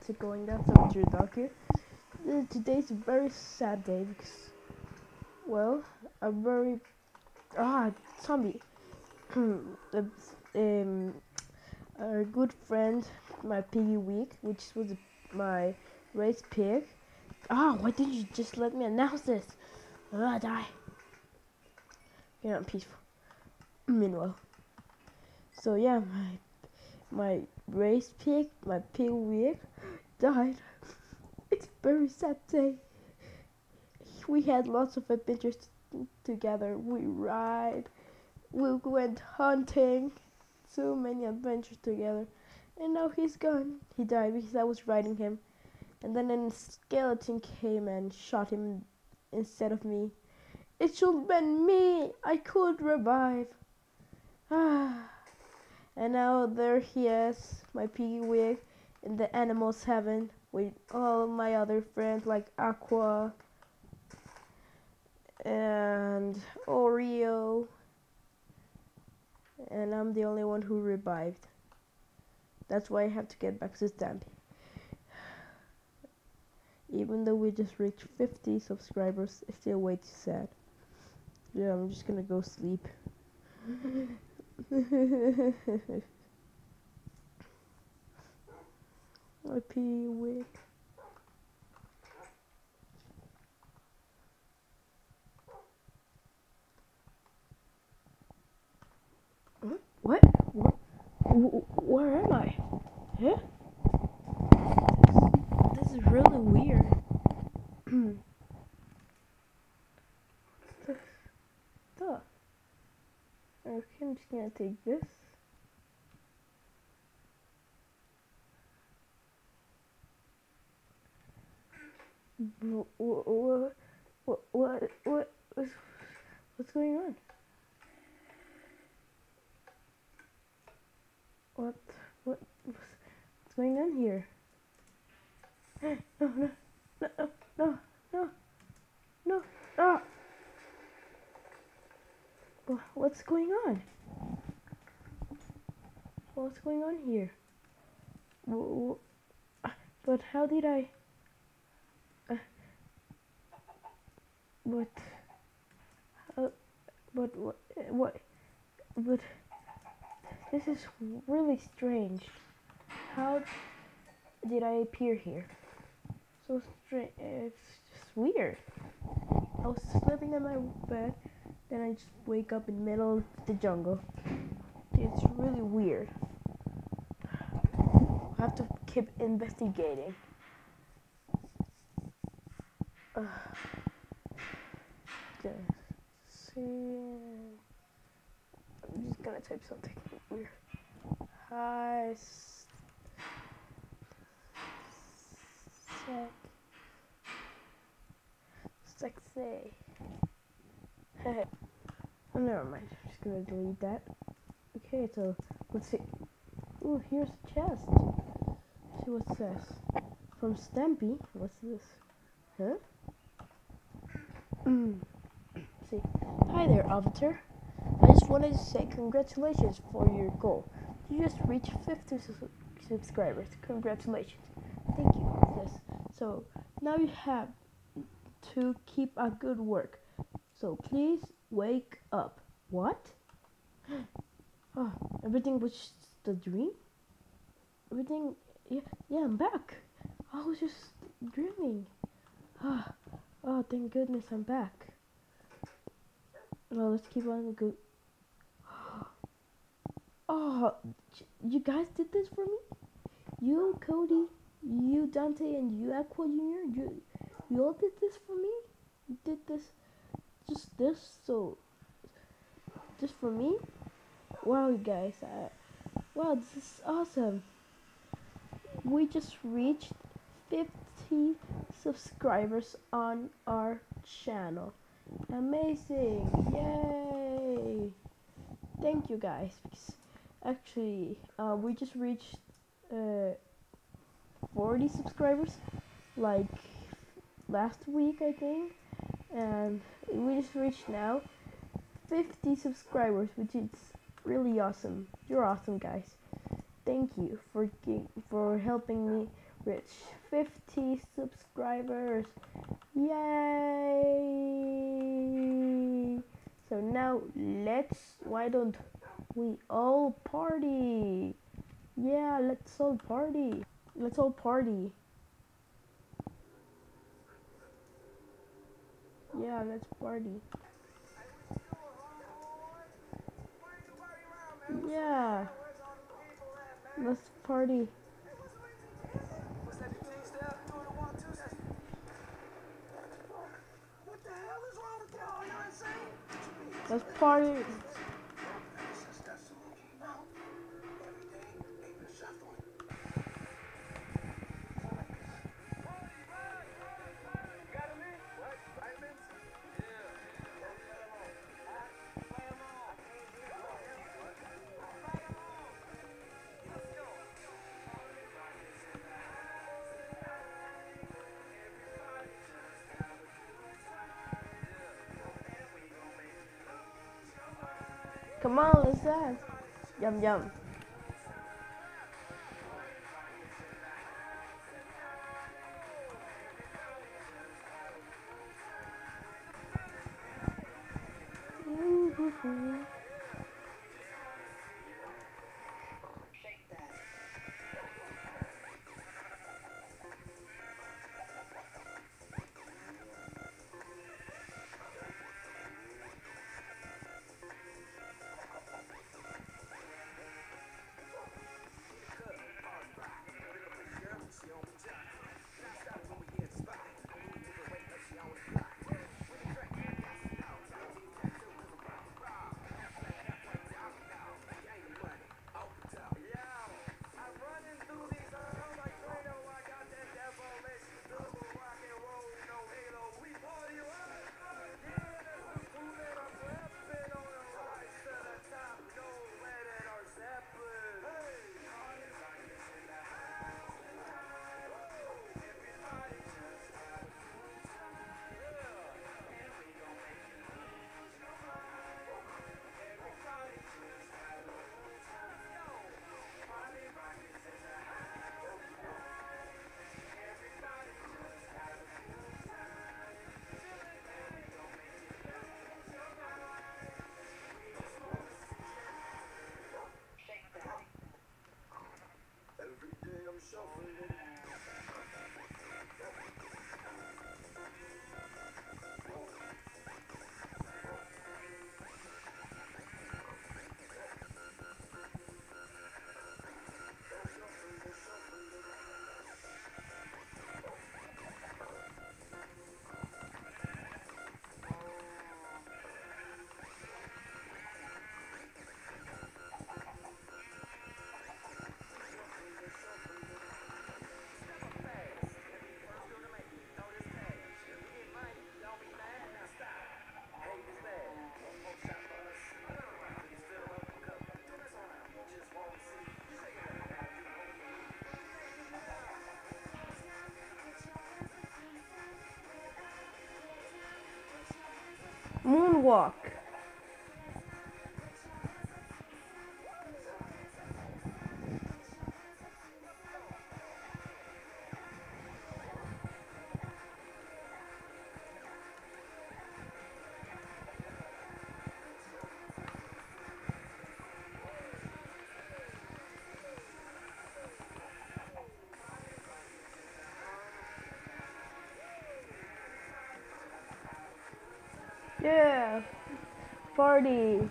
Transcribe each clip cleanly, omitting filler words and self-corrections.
to going down some true talk here. Today's a very sad day because, well, a very zombie. Our good friend, my piggy week, which was my race pig. Why didn't you just let me announce this? Die. You're not peaceful. Meanwhile, so yeah, my race pig, my pig week, died. It's a very sad day. We had lots of adventures together. We went hunting, so many adventures together, and now he's gone. He died because I was riding him, and then a skeleton came and shot him instead of me. It should have been me. I could revive. And now there he is, my piggy wig, in the animals heaven with all my other friends like Aqua and Oreo, and I'm the only one who revived. That's why I have to get back to Stampy. Even though we just reached 50 subscribers, it's still way too sad. Yeah, I'm just gonna go sleep. My pee wig. What? Where am I? Huh? This is really weird. Duh. Okay, I'm just gonna take this. What's going on? What's going on here? No. What's going on? What's going on here? But how did I? But this is really strange. How did I appear here? So strange. It's just weird. I was sleeping in my bed, then I just wake up in the middle of the jungle. It's really weird. I have to keep investigating. I'm just gonna type something weird. Hi, sexy. Oh, never mind. I'm just gonna delete that. Okay, so let's see. Ooh, here's a chest. Let's see what it says. From Stampy. What's this? Huh? See. Hi there, Arbiter. I just wanted to say congratulations for your goal. You just reached 50 subscribers. Congratulations. Thank you. Yes. So now you have to keep up good work. So please wake up. What? Oh, everything was just a dream? Everything? Yeah, I'm back. I was just dreaming. Oh, thank goodness I'm back. Well, let's keep on go. Oh, you guys did this for me? You, Cody, you, Dante, and you, Aqua Jr., you all did this for me? You did this, just for me? Wow, you guys, wow, this is awesome. We just reached 50 subscribers on our channel. Amazing! Yay! Thank you guys. Actually, we just reached 40 subscribers like last week, I think, and we just reached now 50 subscribers, which is really awesome. You're awesome, guys. Thank you for helping me reach 50 subscribers. Yay! So now why don't we all party? Yeah, let's all party. Let's all party. Yeah, let's party. Yeah, let's party. Let's party. Come on, let's dance. Yum yum. Moonwalk. Yeah, party.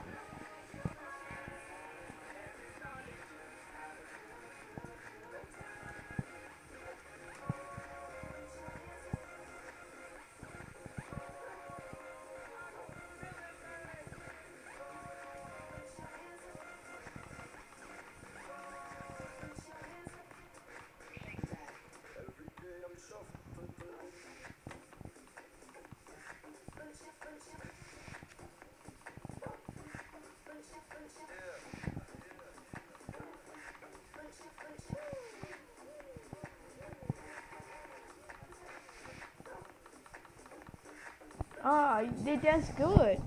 Ah, they dance good.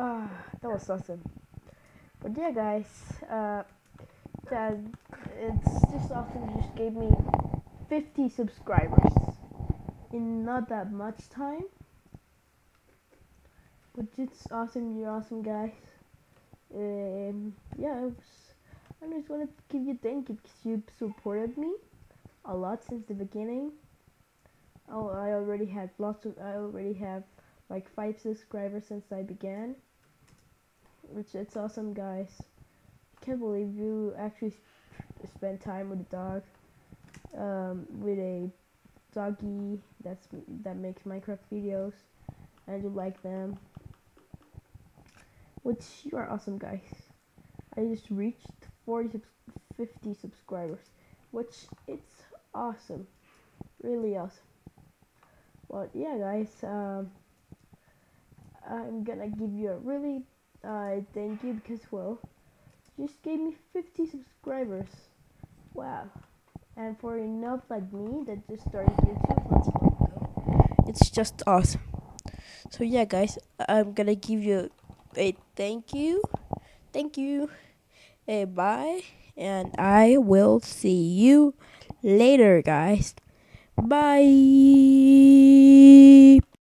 That was awesome. But yeah, guys, that it's just awesome. You just gave me 50 subscribers in not that much time. But it's awesome. You're awesome, guys. Yeah, I just wanted to give you thank you because you supported me a lot since the beginning. Oh, I already have like 5 subscribers since I began, which it's awesome, guys. I can't believe you actually spend time with a dog, with a doggy that makes Minecraft videos, and you like them, which you are awesome, guys. I just reached 50 subscribers, which it's awesome, really awesome. But yeah, guys, I'm gonna give you a really thank you because, well, you just gave me 50 subscribers. Wow. And for enough like me that just started YouTube not so long ago, it's just awesome. So yeah, guys, I'm gonna give you a thank you. Thank you. Bye. And I will see you later, guys. Bye.